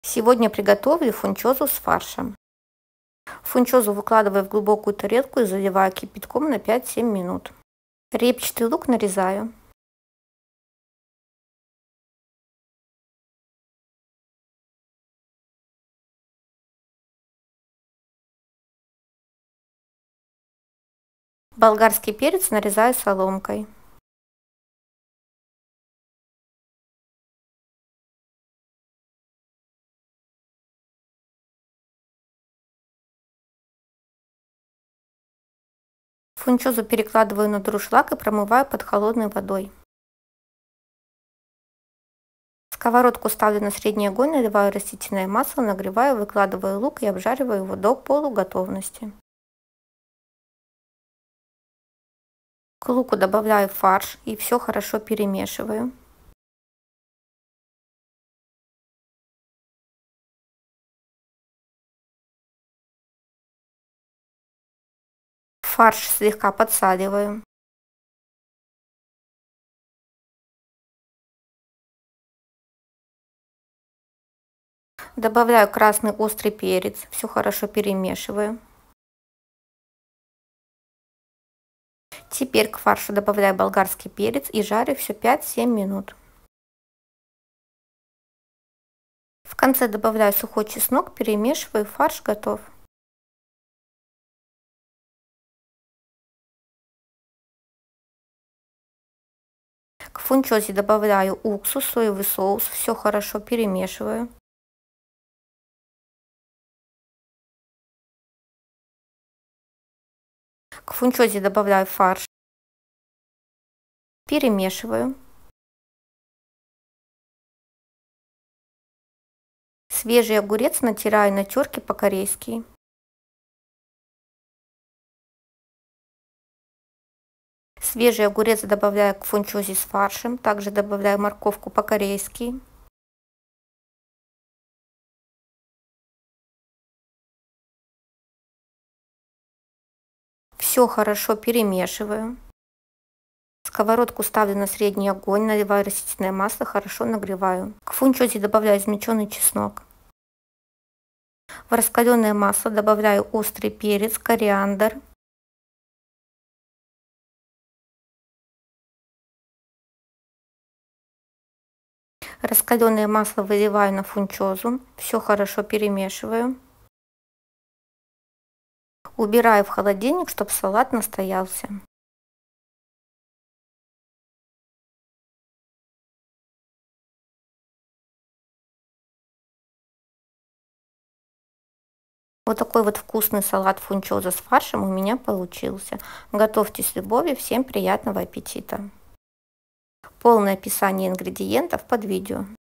Сегодня приготовлю фунчозу с фаршем. Фунчозу выкладываю в глубокую тарелку и заливаю кипятком на 5-7 минут. Репчатый лук нарезаю. Болгарский перец нарезаю соломкой. Фунчозу перекладываю на дуршлаг и промываю под холодной водой. Сковородку ставлю на средний огонь, наливаю растительное масло, нагреваю, выкладываю лук и обжариваю его до полуготовности. К луку добавляю фарш и все хорошо перемешиваю. Фарш слегка подсаливаю. Добавляю красный острый перец, все хорошо перемешиваю. Теперь к фаршу добавляю болгарский перец и жарю все 5-7 минут. В конце добавляю сухой чеснок, перемешиваю, фарш готов. К фунчозе добавляю уксус, соевый соус, все хорошо перемешиваю. К фунчозе добавляю фарш, перемешиваю. Свежий огурец натираю на терке по-корейски. Свежий огурец добавляю к фунчозе с фаршем, также добавляю морковку по-корейски. Все хорошо перемешиваю. Сковородку ставлю на средний огонь, наливаю растительное масло, хорошо нагреваю. К фунчозе добавляю измельченный чеснок. В раскаленное масло добавляю острый перец, кориандр. Раскаленное масло выливаю на фунчозу, все хорошо перемешиваю. Убираю в холодильник, чтобы салат настоялся. Вот такой вот вкусный салат фунчоза с фаршем у меня получился. Готовьте с любовью, всем приятного аппетита. Полное описание ингредиентов под видео.